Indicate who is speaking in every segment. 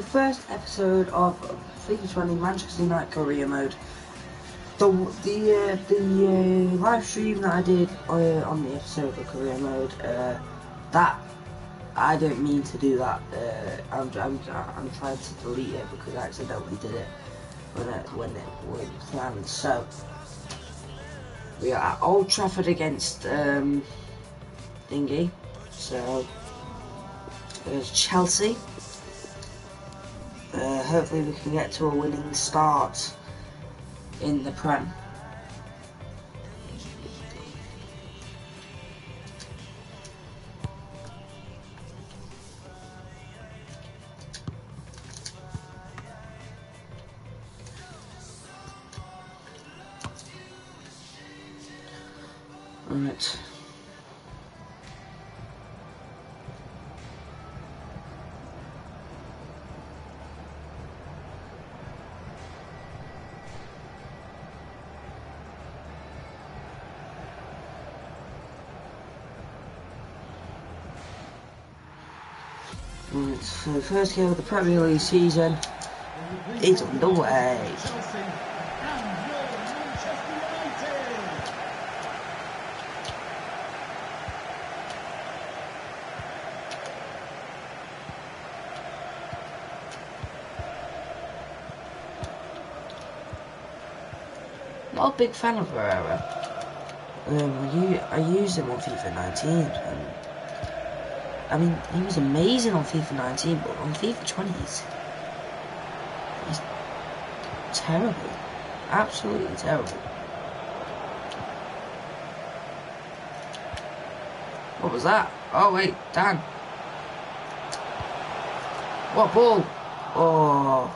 Speaker 1: the first episode of FIFA 20 Manchester United career mode. The live stream that I did on the episode of career mode, that I didn't mean to do that. I'm trying to delete it because I accidentally did it when it was planned. So we are at Old Trafford against Thingy. So there's Chelsea. Hopefully we can get to a winning start in the Prem. Right. Right, so the first game of the Premier League season is underway. Not a big fan of Herrera. I used him on FIFA 19. I mean, he was amazing on FIFA 19, but on FIFA 20, he's terrible. Absolutely terrible. What was that? Oh, wait, Dan. What ball? Oh.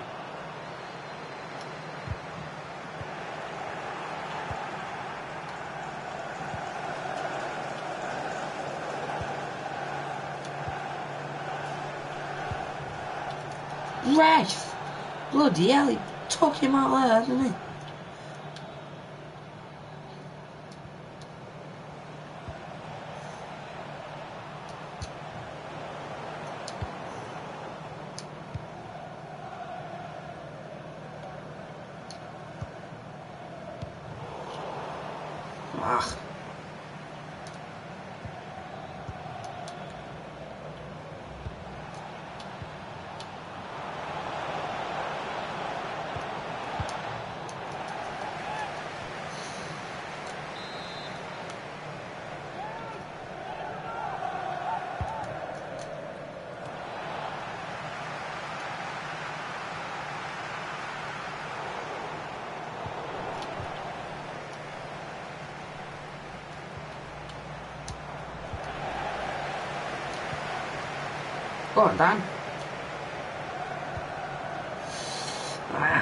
Speaker 1: Ref! Bloody hell, he took him out there, didn't he? Ah. Go on, Dan. Ah.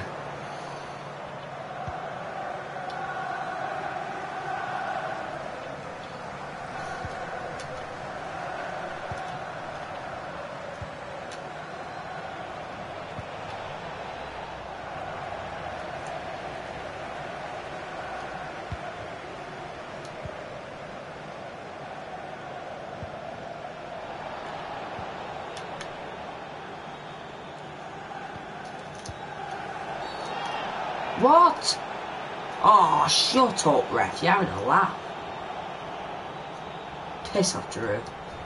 Speaker 1: What? Oh, shut up, ref. You're having a laugh. Piss off, Drew.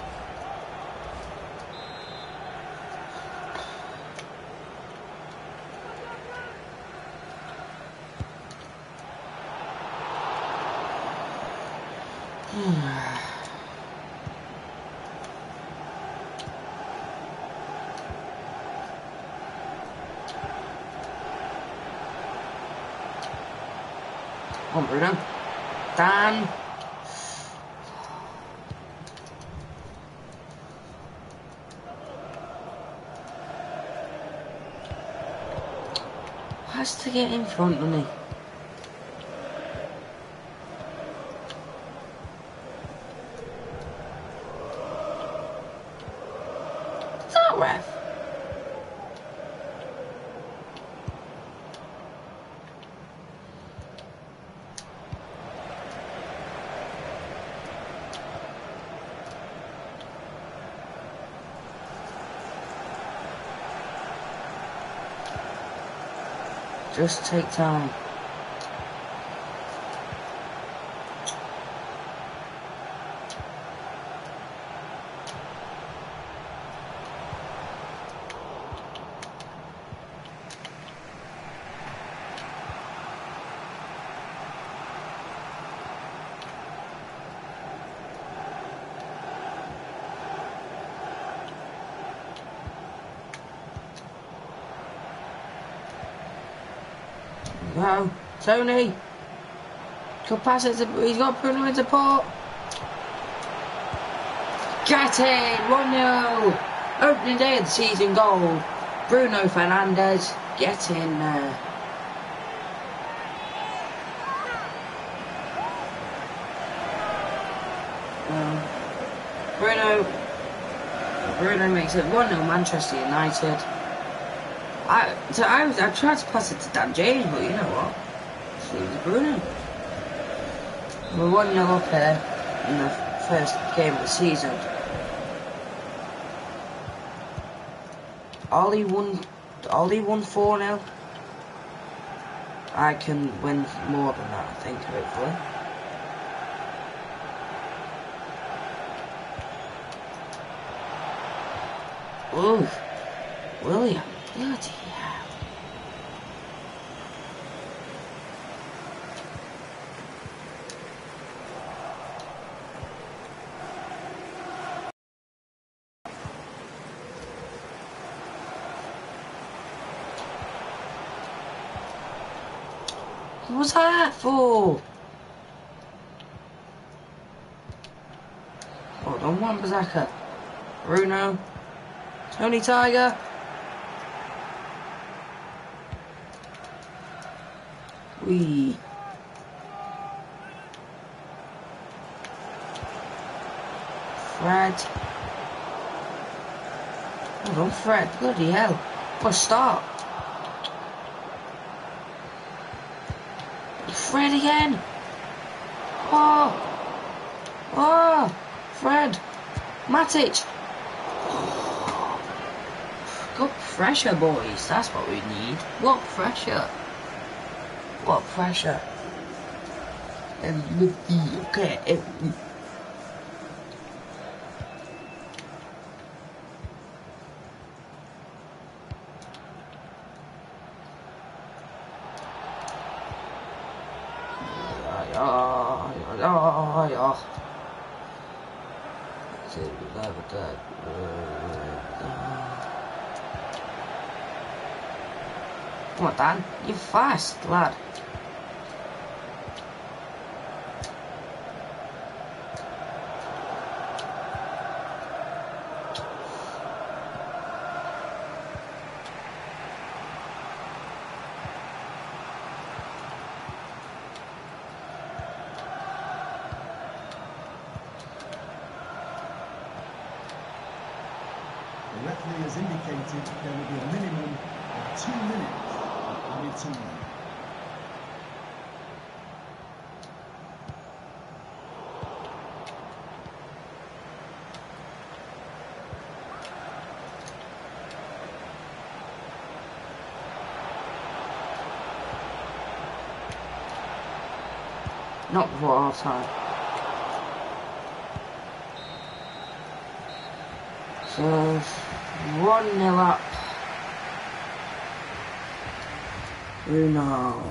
Speaker 1: Come on, Bruno. Dan. Has to get in front, doesn't he? Is that ref? Just take time. Wow, Tony! Could pass it to, he's got Bruno into port. Get in! 1-0! Opening day of the season goal. Bruno Fernandes, get in there. Bruno makes it 1-0 Manchester United. I tried to pass it to Dan James, but you know what? It was Bruno. We're 1-0 up here in the first game of the season. Ollie won 4-0. I can win more than that, I think, hopefully. Ooh, William, bloody hell. What was that for? Hold on, Wan-Bissaka. Bruno. Tony Tiger. Wee. Fred. Hold on, Fred. Bloody hell. What a start. Fred again. Oh. Oh. Fred. Matic. Got pressure, boys. That's what we need. What pressure? What pressure? Okay. Come on, Dan. You're fast, lad.
Speaker 2: The referee has indicated there will be a minimum of 2 minutes of added time.
Speaker 1: Not before half time. So 1-0 up. Bruno.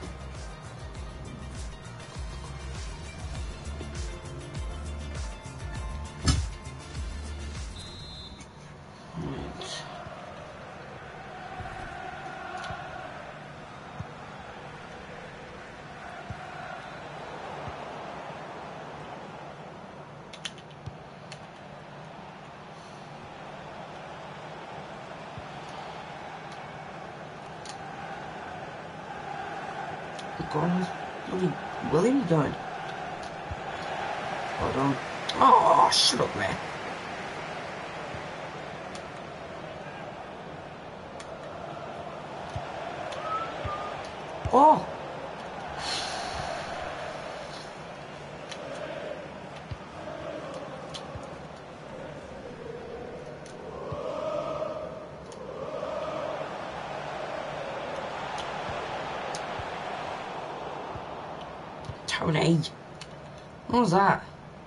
Speaker 1: What is William doing? Hold on. Oh, shut up, man. Oh! Tony. What was that?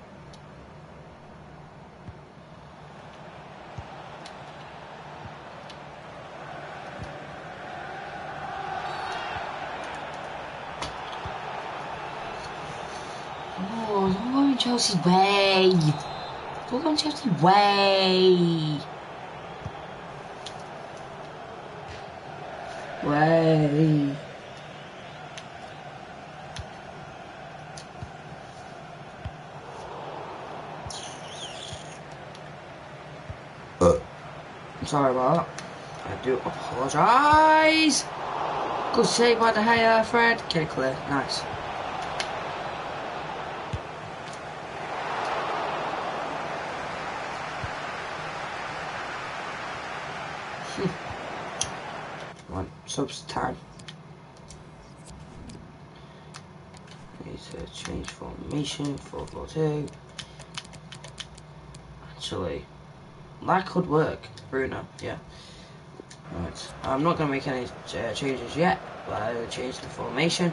Speaker 1: Oh, don't go in Chelsea's way. Don't go in Chelsea's way. Way. I'm sorry about that. I do apologise. Good save by the hair, Fred. Get it clear. Nice. Come on, subs time. Need to change formation. 4-4-2. Actually, that could work. Bruno, yeah. Right. I'm not going to make any changes yet, but I will change the formation.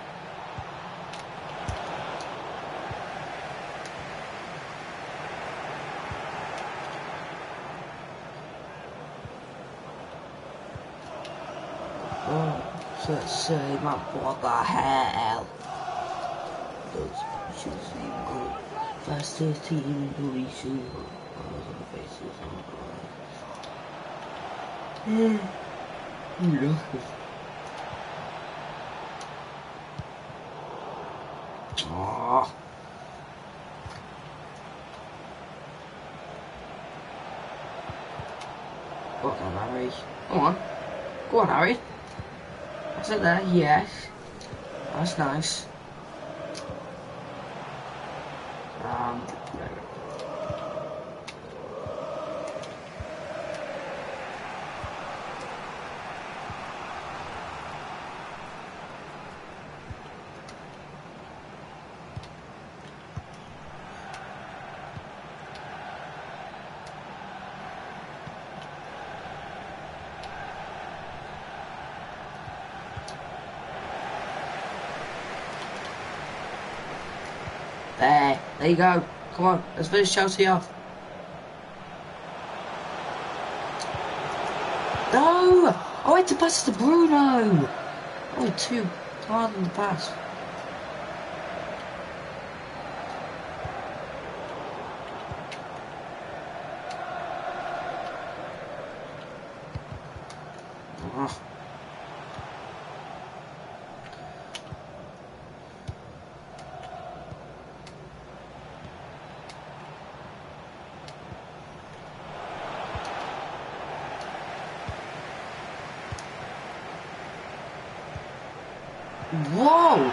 Speaker 1: Oh, so let's say, man, what the hell? Those should see go fastest team in the league. Oh. Go on, Harry. Come on. Go on, Harry. That's it there, yes. That's nice. There we go. There you go. Come on, let's finish Chelsea off. No! I went to pass to Bruno! Oh, too hard on the pass. Oh. Whoa!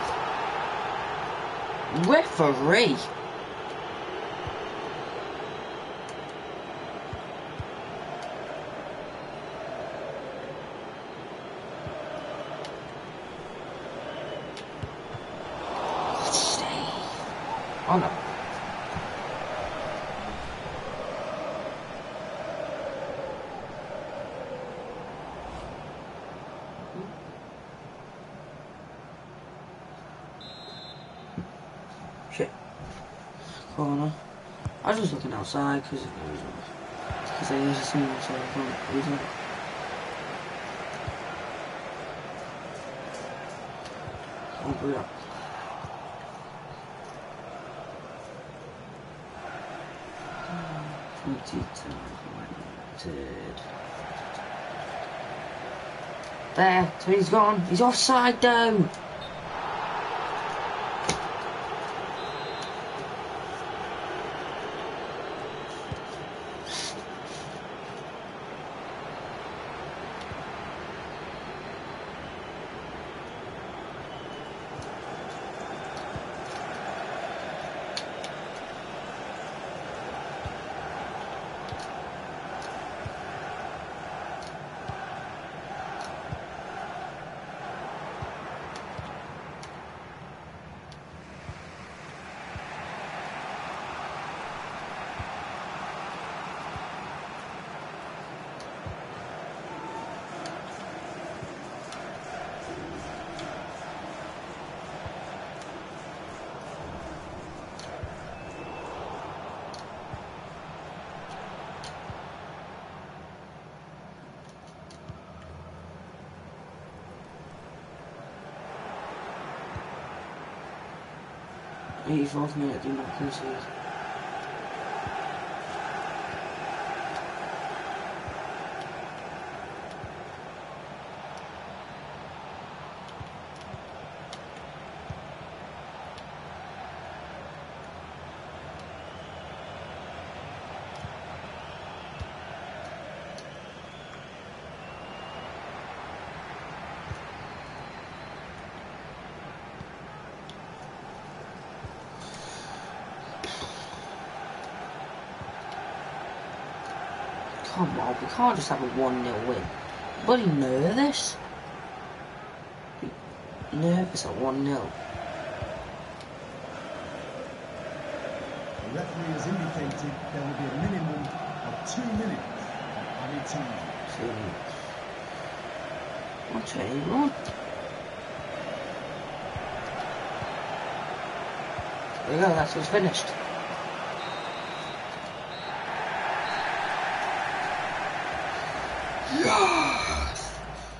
Speaker 1: Referee! Oh no. Shit. Corner. I was just looking outside because I used to see him, so I can't read it. Oh, Bruno. There, so he's gone. He's offside though. 84th minute, do not concede. Come on, we can't just have a 1-0 win. Bloody nervous. Nervous at 1-0.
Speaker 2: The referee has indicated there will be a minimum of 2 minutes of added time.
Speaker 1: 2 minutes. 121. There we go, that's what's finished. Yes!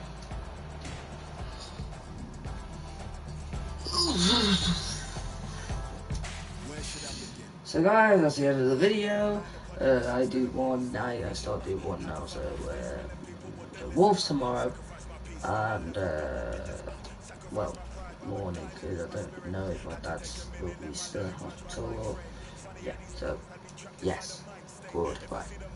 Speaker 1: So guys, that's the end of the video. I still do one now, so Wolves tomorrow, and well, morning, because I don't know if my dad's will be still in hospital or, yeah, so, yes, goodbye.